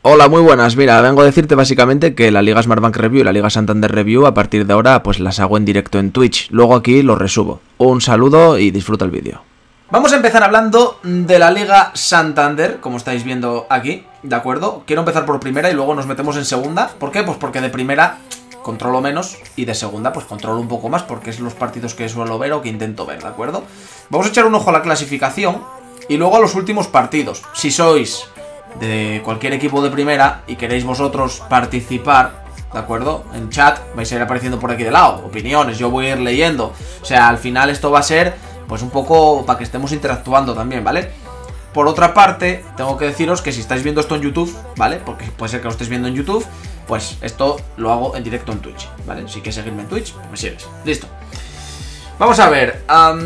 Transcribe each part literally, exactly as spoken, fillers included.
Hola, muy buenas. Mira, vengo a decirte básicamente que la Liga Smartbank Review y la Liga Santander Review a partir de ahora pues las hago en directo en Twitch. Luego aquí los resubo. Un saludo y disfruta el vídeo. Vamos a empezar hablando de la Liga Santander, como estáis viendo aquí, ¿de acuerdo? Quiero empezar por primera y luego nos metemos en segunda. ¿Por qué? Pues porque de primera controlo menos y de segunda pues controlo un poco más porque es los partidos que suelo ver o que intento ver, ¿de acuerdo? Vamos a echar un ojo a la clasificación y luego a los últimos partidos. Si sois de cualquier equipo de primera y queréis vosotros participar, ¿de acuerdo? En chat vais a ir apareciendo por aquí de lado, opiniones, yo voy a ir leyendo. O sea, al final esto va a ser pues un poco para que estemos interactuando también, ¿vale? Por otra parte, tengo que deciros que si estáis viendo esto en YouTube, ¿vale? Porque puede ser que lo estéis viendo en YouTube, pues esto lo hago en directo en Twitch, ¿vale? Si quieres seguirme en Twitch, me sigues. Listo. Vamos a ver.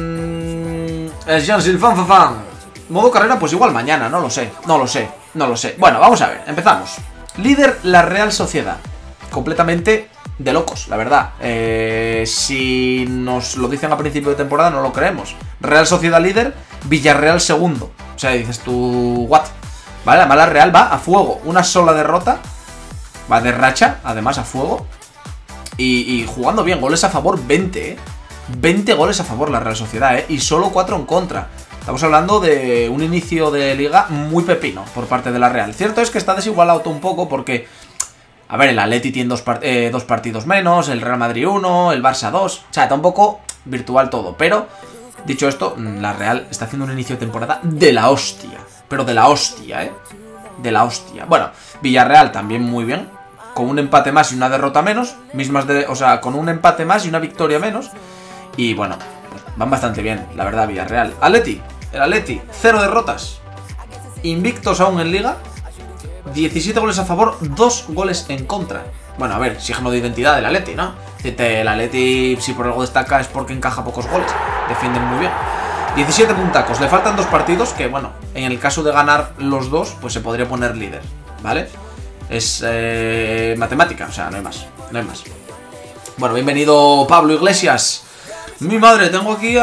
Um, Jean-Sylvain Modo carrera, pues igual mañana, no lo sé, no lo sé, no lo sé. Bueno, vamos a ver, empezamos. Líder, la Real Sociedad. Completamente de locos, la verdad. Eh, si nos lo dicen a principio de temporada, no lo creemos. Real Sociedad líder, Villarreal segundo. O sea, dices tú, what? Vale, además la Real va a fuego. Una sola derrota. Va de racha, además a fuego. Y, y jugando bien, goles a favor, veinte, ¿eh? veinte goles a favor la Real Sociedad, ¿eh? Y solo cuatro en contra. Estamos hablando de un inicio de liga muy pepino por parte de la Real. Cierto es que está desigualado todo un poco porque, a ver, el Atleti tiene dos, part eh, dos partidos menos, el Real Madrid uno, el Barça dos. O sea, está un poco virtual todo. Pero, dicho esto, la Real está haciendo un inicio de temporada de la hostia. Pero de la hostia, ¿eh? De la hostia. Bueno, Villarreal también muy bien. Con un empate más y una derrota menos. Mismas de, o sea, con un empate más y una victoria menos. Y bueno, van bastante bien, la verdad, Villarreal. Atleti. El Atleti, cero derrotas. Invictos aún en Liga. diecisiete goles a favor, dos goles en contra. Bueno, a ver, signo de identidad del Atleti, ¿no? El Atleti, si por algo destaca, es porque encaja pocos goles. Defienden muy bien. diecisiete puntacos. Le faltan dos partidos que, bueno, en el caso de ganar los dos, pues se podría poner líder, ¿vale? Es eh, matemática, o sea, no hay más. No hay más. Bueno, bienvenido Pablo Iglesias. Mi madre, tengo aquí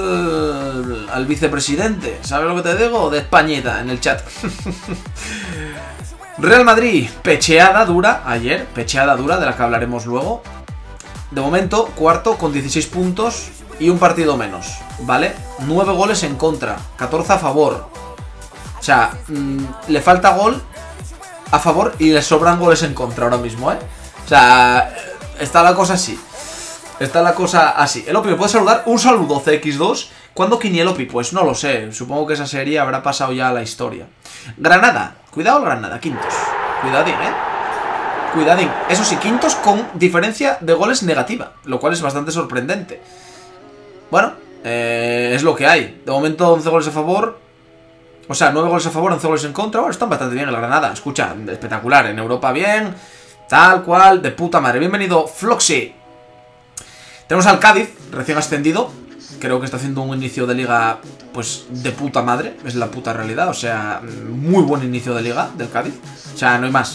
al, al vicepresidente, ¿sabes lo que te digo? De Españita, en el chat. Real Madrid, pecheada dura ayer, pecheada dura, de la que hablaremos luego. De momento, cuarto con dieciséis puntos y un partido menos, ¿vale? nueve goles en contra, catorce a favor. O sea, mmm, le falta gol a favor y le sobran goles en contra ahora mismo, ¿eh? O sea, está la cosa así. Está la cosa así. El Opi, ¿me puedes saludar? Un saludo, C X dos. ¿Cuándo Kini el Opi? Pues no lo sé. Supongo que esa serie habrá pasado ya a la historia. Granada. Cuidado Granada, quintos. Cuidadín, ¿eh? Cuidadín. Eso sí, quintos con diferencia de goles negativa, lo cual es bastante sorprendente. Bueno, eh, es lo que hay. De momento once goles a favor. O sea, nueve goles a favor, once goles en contra. Bueno, están bastante bien el Granada. Escucha, espectacular. En Europa bien. Tal cual, de puta madre. Bienvenido, Floxy. Tenemos al Cádiz, recién ascendido. Creo que está haciendo un inicio de liga, pues, de puta madre. Es la puta realidad, o sea, muy buen inicio de liga del Cádiz. O sea, no hay más.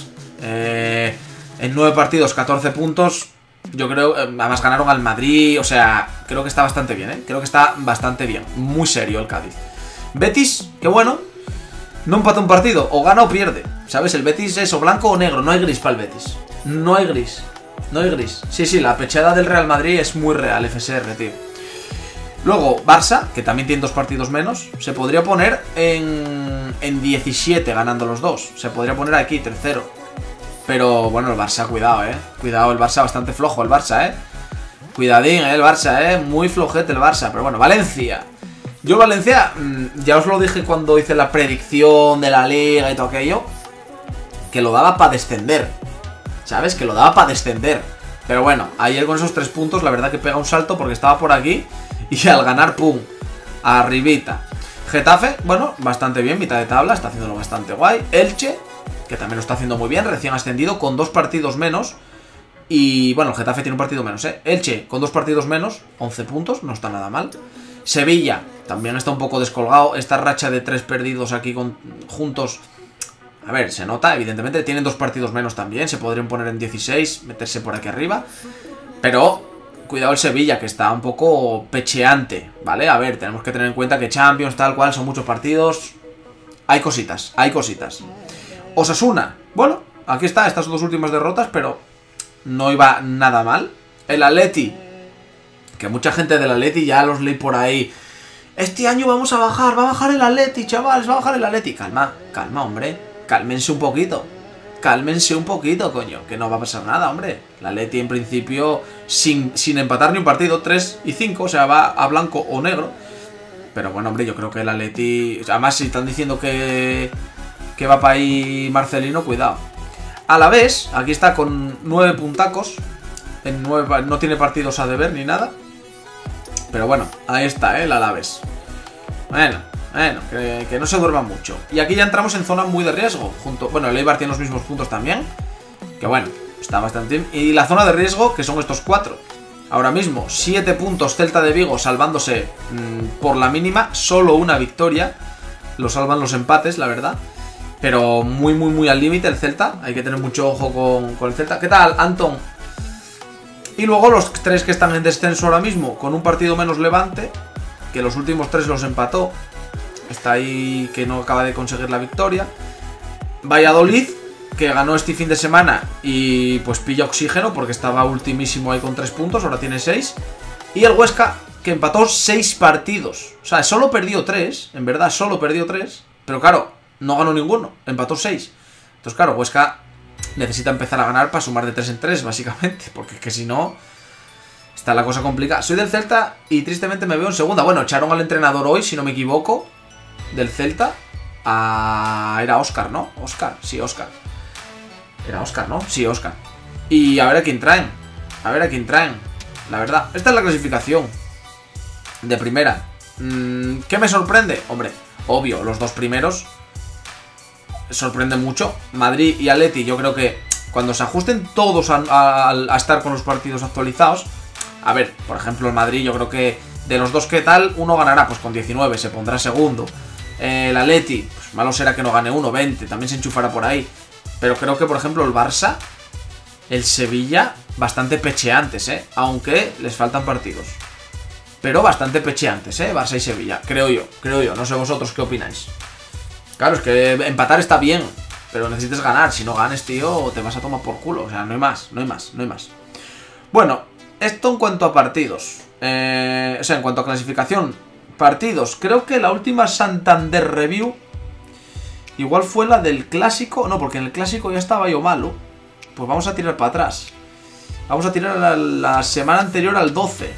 Eh, en nueve partidos, catorce puntos. Yo creo, además ganaron al Madrid. O sea, creo que está bastante bien, ¿eh? Creo que está bastante bien. Muy serio el Cádiz. Betis, que bueno. No empata un partido, o gana o pierde. ¿Sabes? El Betis es o blanco o negro. No hay gris para el Betis. No hay gris. No hay gris. Sí, sí, la pecheada del Real Madrid es muy real, F S R, tío. Luego, Barça, que también tiene dos partidos menos, se podría poner en, en diecisiete ganando los dos. Se podría poner aquí, tercero. Pero, bueno, el Barça, cuidado, eh. Cuidado, el Barça bastante flojo, el Barça, eh. Cuidadín, eh, el Barça, eh. Muy flojete el Barça. Pero bueno, Valencia. Yo Valencia, ya os lo dije cuando hice la predicción de la Liga y todo aquello, que lo daba para descender. ¿Sabes? Que lo daba para descender. Pero bueno, ayer con esos tres puntos la verdad que pega un salto porque estaba por aquí y al ganar, pum, arribita. Getafe, bueno, bastante bien, mitad de tabla, está haciéndolo bastante guay. Elche, que también lo está haciendo muy bien, recién ascendido, con dos partidos menos. Y bueno, el Getafe tiene un partido menos, ¿eh? Elche, con dos partidos menos, once puntos, no está nada mal. Sevilla, también está un poco descolgado. Esta racha de tres perdidos aquí con, juntos... A ver, se nota, evidentemente, tienen dos partidos menos también, se podrían poner en dieciséis, meterse por aquí arriba. Pero, cuidado el Sevilla, que está un poco pecheante, ¿vale? A ver, tenemos que tener en cuenta que Champions, tal cual, son muchos partidos. Hay cositas, hay cositas. Osasuna, Bueno, aquí está, estas dos últimas derrotas, pero no iba nada mal. El Atleti, que mucha gente del Atleti ya los leí por ahí. Este año vamos a bajar, va a bajar el Atleti, chavales, va a bajar el Atleti. Calma, calma, hombre, cálmense un poquito. Cálmense un poquito, coño, que no va a pasar nada, hombre. El Atleti en principio, sin, sin empatar ni un partido, tres y cinco, o sea, va a blanco o negro. Pero bueno, hombre, yo creo que el Atleti... Además, si están diciendo que, que va para ahí Marcelino, cuidado. A la vez, aquí está con nueve puntacos. En nueve, no tiene partidos a deber ni nada. Pero bueno, ahí está, ¿eh? El Alavés. Bueno, bueno, que, que no se duerma mucho. Y aquí ya entramos en zona muy de riesgo. Junto, bueno, el Eibar tiene los mismos puntos también. Que bueno, está bastante bien. Y la zona de riesgo, que son estos cuatro. Ahora mismo, siete puntos Celta de Vigo salvándose mmm, por la mínima. Solo una victoria. Lo salvan los empates, la verdad. Pero muy, muy, muy al límite el Celta. Hay que tener mucho ojo con, con el Celta. ¿Qué tal, Anton? Y luego los tres que están en descenso ahora mismo, con un partido menos Levante, que los últimos tres los empató. Está ahí que no acaba de conseguir la victoria. Valladolid, que ganó este fin de semana y pues pilla oxígeno porque estaba ultimísimo ahí con tres puntos, ahora tiene seis. Y el Huesca, que empató seis partidos. O sea, solo perdió tres, en verdad solo perdió tres, pero claro, no ganó ninguno, empató seis. Entonces claro, Huesca necesita empezar a ganar para sumar de tres en tres, básicamente, porque es que si no, está la cosa complicada. Soy del Celta y tristemente me veo en segunda. Bueno, echaron al entrenador hoy, si no me equivoco, del Celta. A... Era Óscar, ¿no? Óscar, sí, Óscar. Era Óscar, ¿no? Sí, Óscar. Y a ver a quién traen. A ver a quién traen. La verdad, esta es la clasificación de primera. Mm, ¿Qué me sorprende? Hombre, obvio, los dos primeros sorprende mucho. Madrid y Atleti, yo creo que cuando se ajusten todos a, a, a estar con los partidos actualizados. A ver, por ejemplo, el Madrid, yo creo que de los dos, ¿qué tal? Uno ganará pues con diecinueve, se pondrá segundo. eh, El Atleti, pues malo será que no gane uno, veinte, también se enchufará por ahí. Pero creo que, por ejemplo, el Barça, el Sevilla, bastante pecheantes, ¿eh? Aunque les faltan partidos. Pero bastante pecheantes, ¿eh? Barça y Sevilla, creo yo, creo yo, no sé vosotros qué opináis. Claro, es que empatar está bien, pero necesitas ganar. Si no ganes, tío, te vas a tomar por culo. O sea, no hay más, no hay más, no hay más. Bueno, esto en cuanto a partidos. Eh, o sea, en cuanto a clasificación. Partidos. Creo que la última Santander Review igual fue la del Clásico. No, porque en el Clásico ya estaba yo malo. Pues vamos a tirar para atrás. Vamos a tirar la, la semana anterior al doce.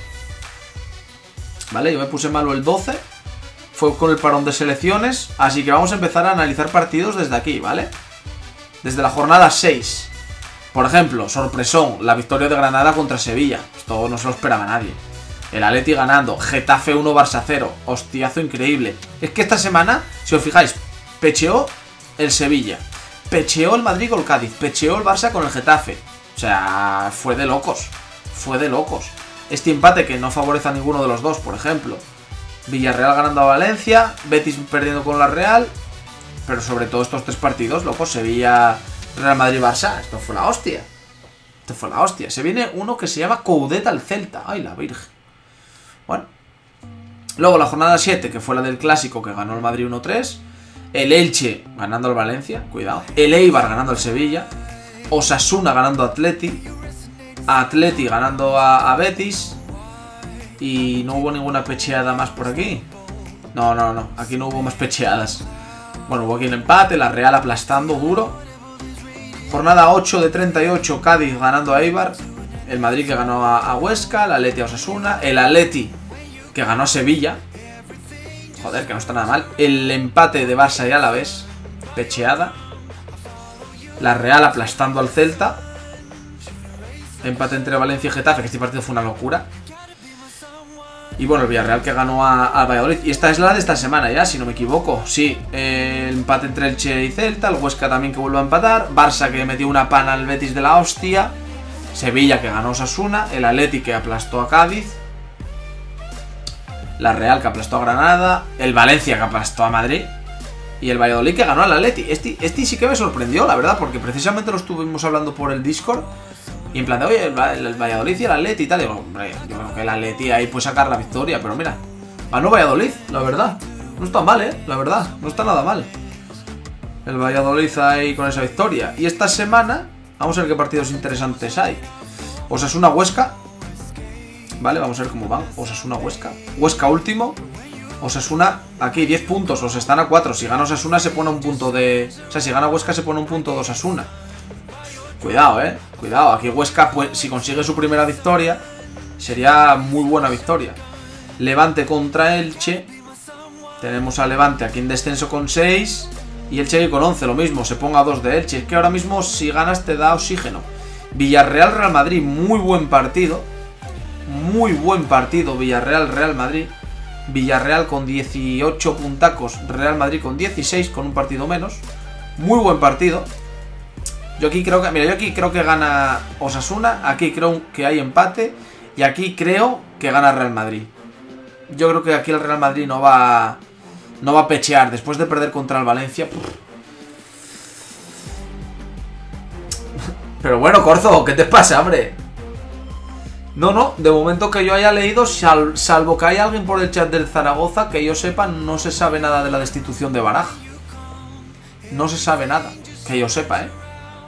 Vale, yo me puse malo el doce. Fue con el parón de selecciones, así que vamos a empezar a analizar partidos desde aquí, ¿vale? Desde la jornada seis. Por ejemplo, sorpresón, la victoria de Granada contra Sevilla. Esto no se lo esperaba nadie. El Atleti ganando, Getafe uno, Barça cero. Hostiazo increíble. Es que esta semana, si os fijáis, pecheó el Sevilla, pecheó el Madrid con el Cádiz, pecheó el Barça con el Getafe. O sea, fue de locos. Fue de locos. Este empate que no favorece a ninguno de los dos, por ejemplo. Villarreal ganando a Valencia, Betis perdiendo con la Real. Pero sobre todo estos tres partidos, loco, Sevilla, Real Madrid, Barça. Esto fue la hostia. Esto fue la hostia. Se viene uno que se llama Coudet al Celta. Ay, la virgen. Bueno. Luego la jornada siete, que fue la del Clásico, que ganó el Madrid uno tres. El Elche ganando al Valencia, cuidado. El Eibar ganando al Sevilla. Osasuna ganando a Atleti. Atleti ganando a, a Betis. Y no hubo ninguna pecheada más por aquí. No, no, no, aquí no hubo más pecheadas. Bueno, hubo aquí un empate, la Real aplastando duro. Jornada ocho de treinta y ocho, Cádiz ganando a Eibar. El Madrid que ganó a, a Huesca, el Atleti a Osasuna. El Atleti que ganó a Sevilla. Joder, que no está nada mal. El empate de Barça y Alavés, pecheada. La Real aplastando al Celta. Empate entre Valencia y Getafe, que este partido fue una locura. Y bueno, el Villarreal que ganó a, a Valladolid. Y esta es la de esta semana ya, si no me equivoco. Sí, eh, el empate entre Elche y Celta. El Huesca también que vuelve a empatar. Barça que metió una pana al Betis de la hostia. Sevilla que ganó a Osasuna. El Atleti que aplastó a Cádiz. La Real que aplastó a Granada. El Valencia que aplastó a Madrid. Y el Valladolid que ganó al Atleti. Este, este sí que me sorprendió, la verdad, porque precisamente lo estuvimos hablando por el Discord. Y en plan de, oye, el, el Valladolid y el Atleti y tal. Digo, hombre, yo creo que el Atleti ahí puede sacar la victoria. Pero mira, ganó Valladolid, la verdad. No está mal, eh, la verdad, no está nada mal. El Valladolid ahí con esa victoria. Y esta semana, vamos a ver qué partidos interesantes hay. Osasuna-Huesca. Vale, vamos a ver cómo van. Osasuna-Huesca. Huesca último. Osasuna, aquí diez puntos, os están a cuatro. Si gana Osasuna se pone un punto de... O sea, si gana Huesca se pone un punto de Osasuna. Cuidado, eh. Cuidado, aquí Huesca, pues, si consigue su primera victoria, sería muy buena victoria. Levante contra Elche. Tenemos a Levante aquí en descenso con seis. Y Elche con once, lo mismo, se ponga dos de Elche. Es que ahora mismo si ganas te da oxígeno. Villarreal-Real Madrid, muy buen partido. Muy buen partido, Villarreal-Real Madrid. Villarreal con dieciocho puntacos, Real Madrid con dieciséis, con un partido menos. Muy buen partido. Yo aquí creo que, mira, yo aquí creo que gana Osasuna, aquí creo que hay empate y aquí creo que gana Real Madrid. Yo creo que aquí el Real Madrid no va no va a pechear después de perder contra el Valencia. Pero bueno, Corzo, ¿qué te pasa, hombre? No, no, de momento que yo haya leído, sal, salvo que haya alguien por el chat del Zaragoza, que yo sepa, no se sabe nada de la destitución de Baraja. No se sabe nada, que yo sepa, ¿eh?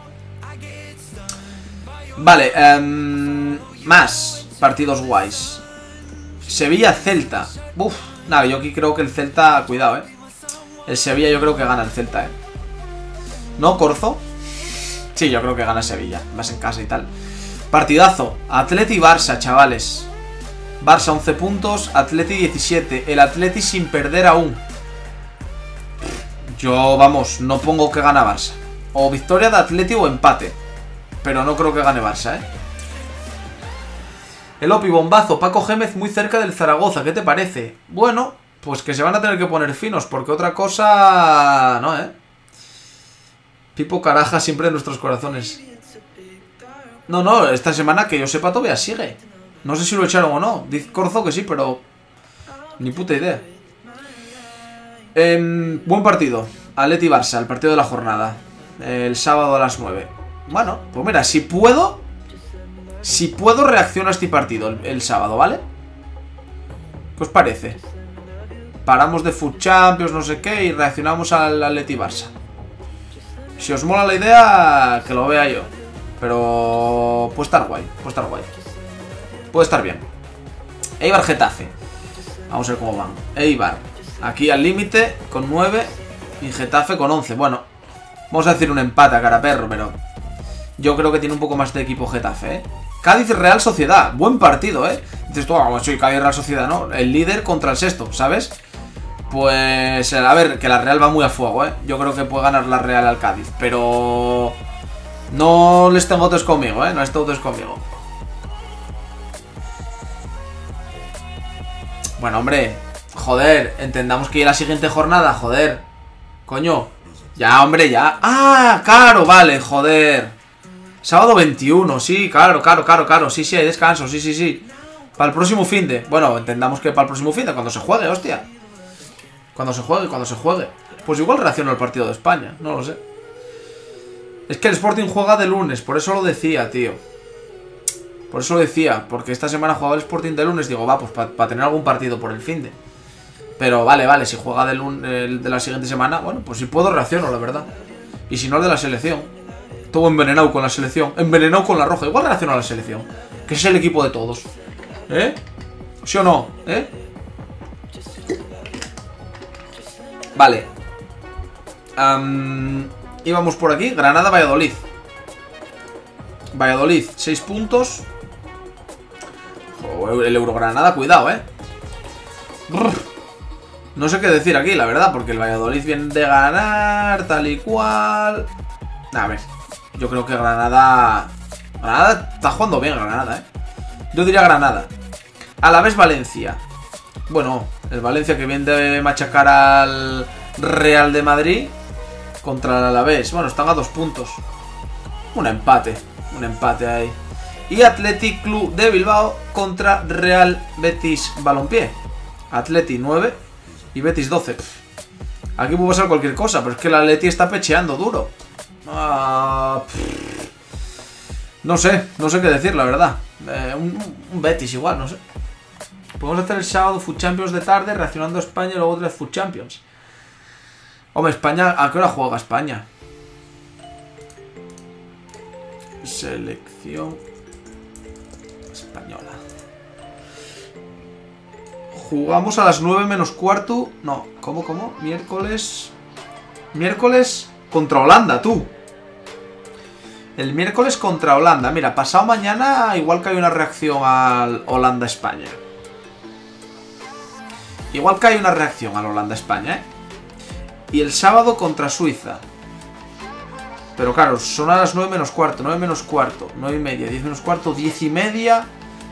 Vale, um, más partidos guays. Sevilla-Celta. Uf, nada, yo aquí creo que el Celta, cuidado, ¿eh? El Sevilla yo creo que gana el Celta, ¿eh? ¿No, Corzo? Sí, yo creo que gana Sevilla, más en casa y tal. Partidazo, Atleti Barça, chavales. Barça once puntos, Atleti diecisiete. El Atleti sin perder aún. Yo, vamos, no pongo que gana Barça. O victoria de Atleti o empate. Pero no creo que gane Barça, ¿eh? El Opi bombazo, Paco Gémez muy cerca del Zaragoza, ¿qué te parece? Bueno, pues que se van a tener que poner finos, porque otra cosa... no, ¿eh? Pipo Caraja siempre en nuestros corazones. No, no, esta semana que yo sepa todavía sigue. No sé si lo echaron o no. Dice Corzo que sí, pero... ni puta idea. Eh, buen partido. Atleti Barça, el partido de la jornada. El sábado a las nueve. Bueno, pues mira, si puedo... Si puedo reacciono a este partido el, el sábado, ¿vale? ¿Qué os parece? Paramos de Food Champions, no sé qué, y reaccionamos al Atleti Barça. Si os mola la idea, que lo vea yo. Pero puede estar guay, puede estar guay. Puede estar bien. Eibar Getafe. Vamos a ver cómo van. Eibar, aquí al límite con nueve y Getafe con once. Bueno, vamos a decir un empate a cara perro, pero yo creo que tiene un poco más de equipo Getafe, ¿eh? Cádiz Real Sociedad, buen partido, ¿eh? Dices tú, oh, soy Cádiz Real Sociedad, ¿no? El líder contra el sexto, ¿sabes? Pues, a ver, que la Real va muy a fuego, ¿eh? Yo creo que puede ganar la Real al Cádiz, pero... no les tengo todos conmigo, ¿eh? No les tengo todos conmigo. Bueno, hombre, joder, entendamos que ya la siguiente jornada, joder. Coño, ya, hombre, ya. ¡Ah, claro, vale, joder! Sábado veintiuno, sí, claro, claro, claro, claro. Sí, sí, hay descanso, sí, sí, sí. Para el próximo finde. Bueno, entendamos que para el próximo finde, cuando se juegue, hostia. Cuando se juegue, cuando se juegue. Pues igual reacciono al partido de España, no lo sé. Es que el Sporting juega de lunes, por eso lo decía, tío. Por eso lo decía, porque esta semana jugaba el Sporting de lunes. Digo, va, pues para pa tener algún partido por el finde. Pero vale, vale, si juega de, lunes, de la siguiente semana, bueno, pues si puedo reacciono, la verdad. Y si no, el de la selección. Todo envenenado con la selección. Envenenado con la roja. Igual reacciona a la selección. Que es el equipo de todos. ¿Eh? ¿Sí o no? ¿Eh? Vale. Um, íbamos por aquí. Granada-Valladolid. Valladolid, seis puntos. Joder, el Eurogranada, cuidado, ¿eh? Brr. No sé qué decir aquí, la verdad. Porque el Valladolid viene de ganar, tal y cual. A ver. Yo creo que Granada... Granada está jugando bien, Granada, ¿eh? Yo diría Granada. Alavés Valencia. Bueno, el Valencia que viene de machacar al Real de Madrid contra el Alavés. Bueno, están a dos puntos. Un empate. Un empate ahí. Y Athletic Club de Bilbao contra Real Betis Balompié. Atleti nueve y Betis doce. Aquí puede pasar cualquier cosa, pero es que el Atleti está pecheando duro. Uh, no sé, no sé qué decir, la verdad. Eh, un, un Betis igual, no sé. Podemos hacer el sábado Food Champions de tarde, reaccionando a España y luego otra vez Food Champions. Hombre, España, ¿a qué hora juega España? Selección española. Jugamos a las nueve menos cuarto. No, ¿cómo, cómo? Miércoles. Miércoles contra Holanda, tú. El miércoles contra Holanda. Mira, pasado mañana igual que hay una reacción al Holanda-España. Igual que hay una reacción al Holanda-España, ¿eh? Y el sábado contra Suiza. Pero claro, son a las nueve menos cuarto, nueve menos cuarto, nueve y media, diez menos cuarto, diez y media.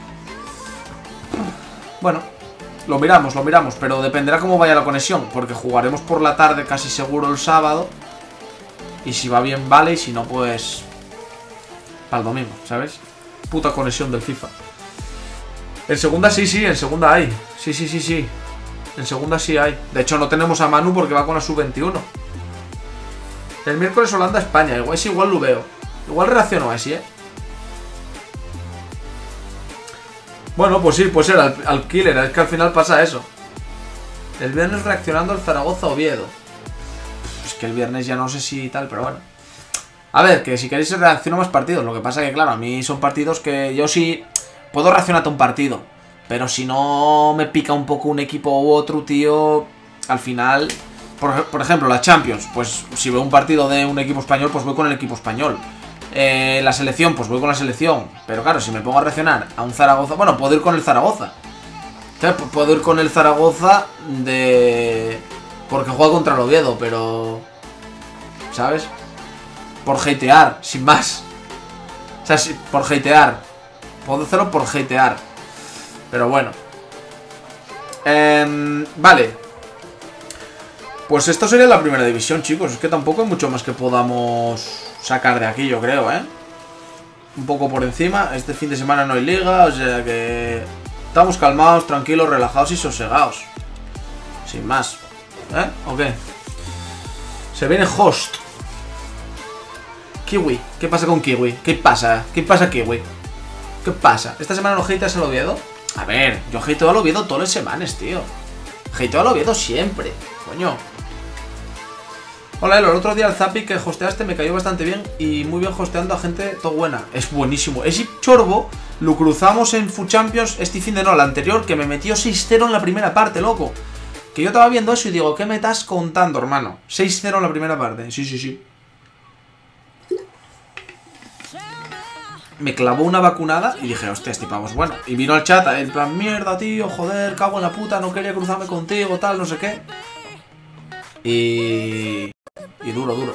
Bueno, lo miramos, lo miramos, pero dependerá cómo vaya la conexión, porque jugaremos por la tarde casi seguro el sábado. Y si va bien, vale, y si no, pues... para el domingo, ¿sabes? Puta conexión del FIFA. En segunda sí, sí, en segunda hay. Sí, sí, sí, sí. En segunda sí hay. De hecho, no tenemos a Manu porque va con la sub veintiuno. El miércoles Holanda-España. Igual, ese igual lo veo. Igual reacciono a ese, ¿eh? Bueno, pues sí, puede ser al, al killer. Es que al final pasa eso. El viernes reaccionando al Zaragoza-Oviedo. Es que el viernes ya no sé si tal, pero bueno. A ver, que si queréis reacciono más partidos. Lo que pasa que, claro, a mí son partidos que yo sí puedo reaccionar a un partido. Pero si no me pica un poco un equipo u otro, tío, al final... Por, por ejemplo, la Champions, pues si veo un partido de un equipo español, pues voy con el equipo español. Eh, la selección, pues voy con la selección. Pero claro, si me pongo a reaccionar a un Zaragoza... Bueno, puedo ir con el Zaragoza. ¿Sabes? Puedo ir con el Zaragoza de... porque juega contra el Oviedo, pero... ¿sabes? Por hatear, sin más. O sea, si, por hatear. Puedo hacerlo por hatear. Pero bueno. Eh, vale. Pues esto sería la primera división, chicos. Es que tampoco hay mucho más que podamos sacar de aquí, yo creo, ¿eh? Un poco por encima. Este fin de semana no hay liga, o sea que... estamos calmados, tranquilos, relajados y sosegados. Sin más. ¿Eh? ¿O qué? Se viene Host. Kiwi. ¿Qué pasa con Kiwi? ¿Qué pasa? ¿Qué pasa, Kiwi? ¿Qué pasa? ¿Esta semana no hateas el Oviedo? A ver, yo hateo al Oviedo todas las semanas, tío. Hateo al Oviedo siempre. Coño. Hola, el otro día el Zapi que hosteaste me cayó bastante bien y muy bien hosteando a gente todo buena. Es buenísimo. Ese chorbo lo cruzamos en Food Champions este fin de no, la anterior, que me metió seis cero en la primera parte, loco. Que yo estaba viendo eso y digo, ¿qué me estás contando, hermano? seis cero en la primera parte. Sí, sí, sí. Me clavó una vacunada y dije, hostia, este pavo es bueno. Y vino al chat, en plan, mierda, tío, joder, cago en la puta, no quería cruzarme contigo, tal, no sé qué. Y... y duro, duro.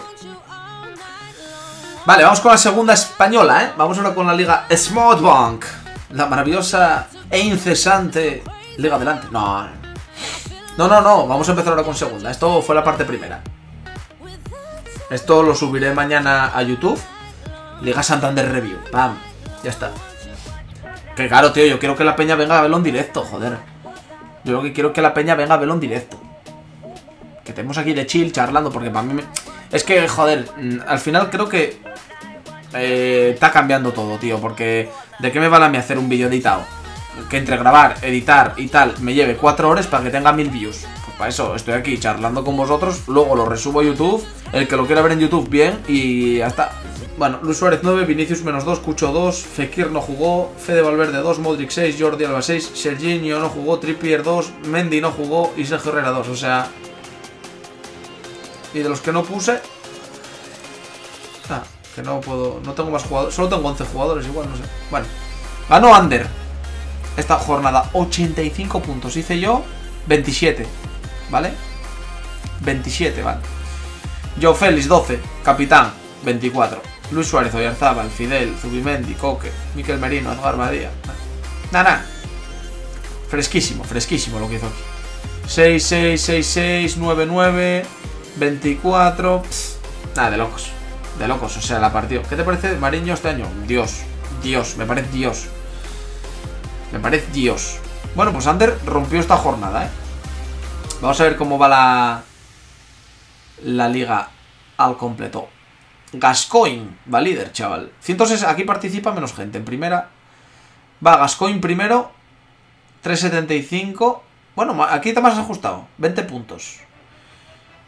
Vale, vamos con la segunda española, ¿eh? Vamos ahora con la liga Smartbank. La maravillosa e incesante liga adelante. No, no, no, no, vamos a empezar ahora con segunda. Esto fue la parte primera. Esto lo subiré mañana a YouTube. Liga Santander Review, pam, ya está. Que claro, tío, yo quiero que la peña venga a verlo en directo, joder. Yo lo que quiero es que la peña venga a verlo en directo. Que estemos aquí de chill, charlando, porque para mí me... es que, joder, al final creo que eh, está cambiando todo, tío. Porque ¿de qué me vale a mí hacer un vídeo editado? Que entre grabar, editar y tal me lleve cuatro horas para que tenga mil views. Pues para eso estoy aquí charlando con vosotros. Luego lo resubo a YouTube. El que lo quiera ver en YouTube, bien. Y ya está. Bueno, Luis Suárez nueve, Vinicius menos dos, Cucho dos, Fekir no jugó, Fede Valverde dos, Modric seis, Jordi Alba seis, Serginho no jugó, Trippier dos, Mendy no jugó y Sergio Herrera dos, o sea... Y de los que no puse... Ah, que no puedo... no tengo más jugadores, solo tengo once jugadores igual, no sé. Bueno, ganó Ander esta jornada, ochenta y cinco puntos, hice yo veintisiete, ¿vale? veintisiete, vale. Joe Félix doce, capitán, veinticuatro. Luis Suárez, Oyarzábal, Fidel, Zubimendi, Coque, Miquel Merino, Edgar Badía. Nada, fresquísimo, fresquísimo lo que hizo aquí. seis, seis, seis, seis, nueve, nueve, veinticuatro. Pss, nada, de locos. De locos, o sea, la partió. ¿Qué te parece Mariño este año? Dios, Dios, me parece Dios. Me parece Dios. Bueno, pues Ander rompió esta jornada, ¿eh? Vamos a ver cómo va la... la liga al completo. Gascoigne va líder, chaval. ciento sesenta, aquí participa menos gente. En primera va Gascoigne primero, trescientos setenta y cinco. Bueno, aquí está más ajustado, veinte puntos.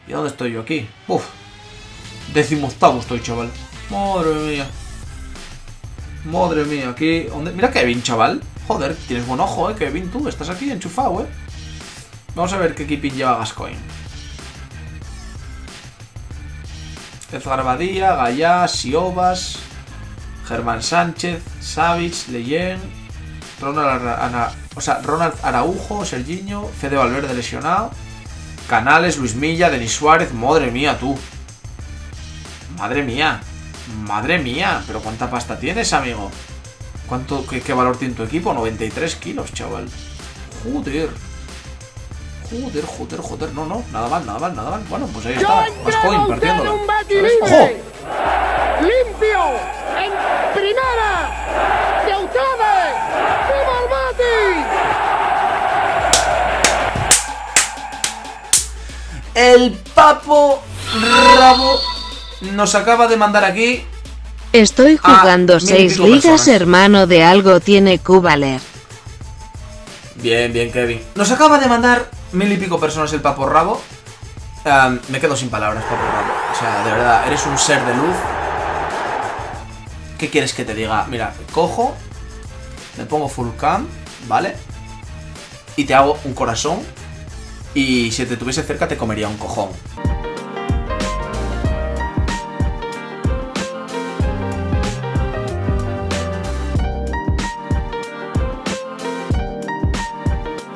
¿Y dónde estoy yo aquí? Uf. Decimoctavo estoy, chaval. Madre mía. Madre mía, aquí... ¿Dónde? Mira Kevin, chaval. Joder, tienes buen ojo, eh, Kevin, tú. Estás aquí enchufado, eh. Vamos a ver qué equipín lleva Gascoigne. Edgar Badía, Gallá, Siobas, Germán Sánchez, Savic, Leyen, Ronald, Ara... o sea, Ronald Araujo, Serginho, Fede Valverde lesionado, Canales, Luis Milla, Denis Suárez. Madre mía, tú. Madre mía. Madre mía. Pero ¿cuánta pasta tienes, amigo? ¿Cuánto, qué, qué valor tiene tu equipo? noventa y tres kilos, chaval. Joder. Joder, joder, joder. No, no. Nada mal, nada mal, nada mal. Bueno, pues ahí está. Gascoigne partiéndola. ¡Ojo! ¡Limpio! ¡En primera! ¡De Eutave! ¡Viva el Betis! El Papo Rabo nos acaba de mandar aquí. Estoy jugando seis ligas, personas. hermano, de algo tiene que valer. Bien, bien, Kevin. Nos acaba de mandar mil y pico personas el Papo Rabo. Um, me quedo sin palabras, Papo Rabo. O sea, de verdad, eres un ser de luz. ¿Qué quieres que te diga? Mira, cojo, me pongo full cam, ¿vale? Y te hago un corazón. Y si te tuviese cerca te comería un cojón.